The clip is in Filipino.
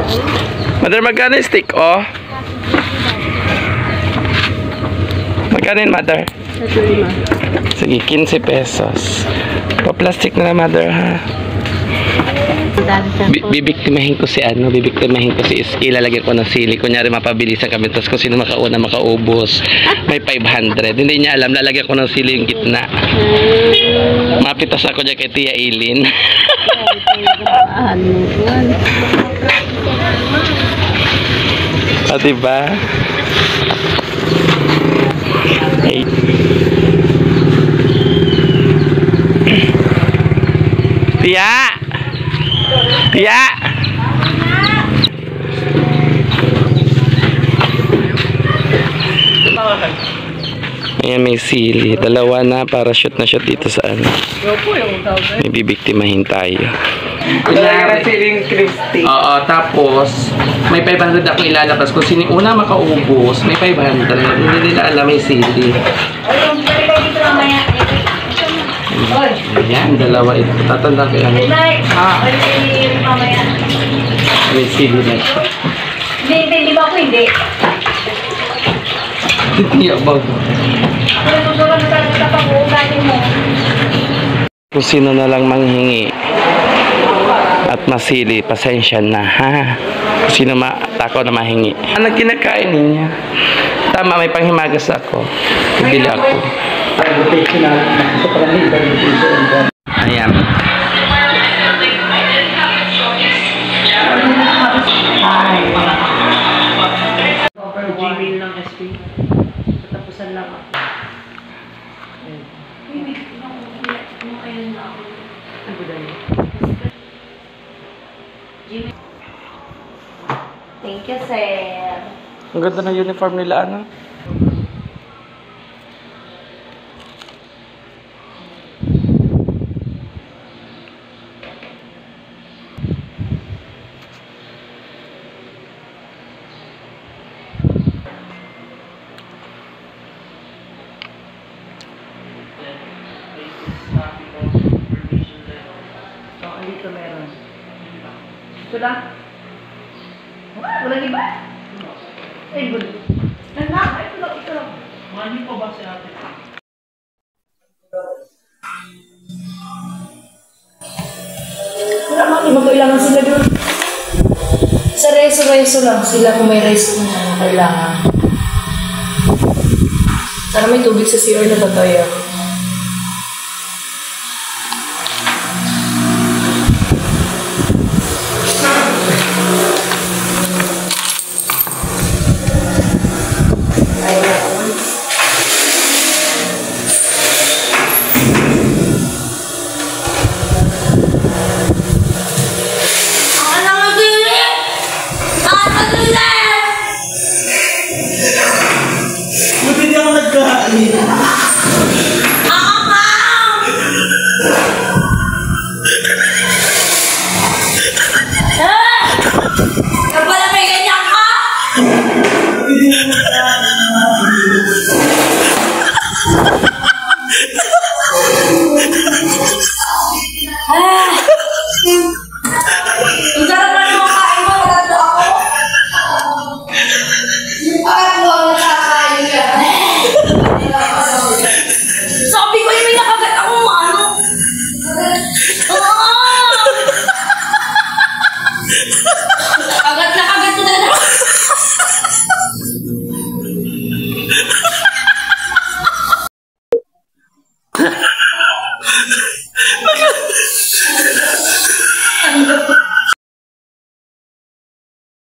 Mother, magkano yung stick, oh? Magkano yun, Mother? Sige, 15 pesos. Pa-plastic na Mother, ha? Bibiktimahin ko si Iski. Lalagyan ko ng sili. Kunyari mapabilisan kami. Tapos kung sino makauna makaubos, may 500. Hindi niya alam. Lalagyan ko ng sili yung gitna. Mapitas ako dyan kay Tia Eileen. Diba? Hey. Tia! Tia! Ayan, may sili. Dalawa na para shoot na shoot dito sa ano. May bibiktimahin tayo. Oo, tapos may 500 ako ilalabas. Kung sino una makaubos, may 500. Hindi nila alam may sili. Ayan, dalawa ito. Tatanda ko yan. May sili na ito. Hindi ba ako hindi? Hindi ba? Kung sino na lang manghingi at masili, pasensya na, ha? Kung sino matakaw na mahingi. Ano kinakain niya? Tama, may panghimagas ako. Bibili ako. Ayan. Gmail ng SP. Katapusan lang ako. Thank you, sir. Ang ganda ng uniform nila, ano? Dito meron. Ito lang? Walang iba? Ay, good. Ito lang. Mani pa ba si ate? Wala mami, magkailangan sila doon. Sa reso-reso lang sila kung may reso na kailangan. Sana may tubig sa CR na batayo. Kapala may ganyan ka!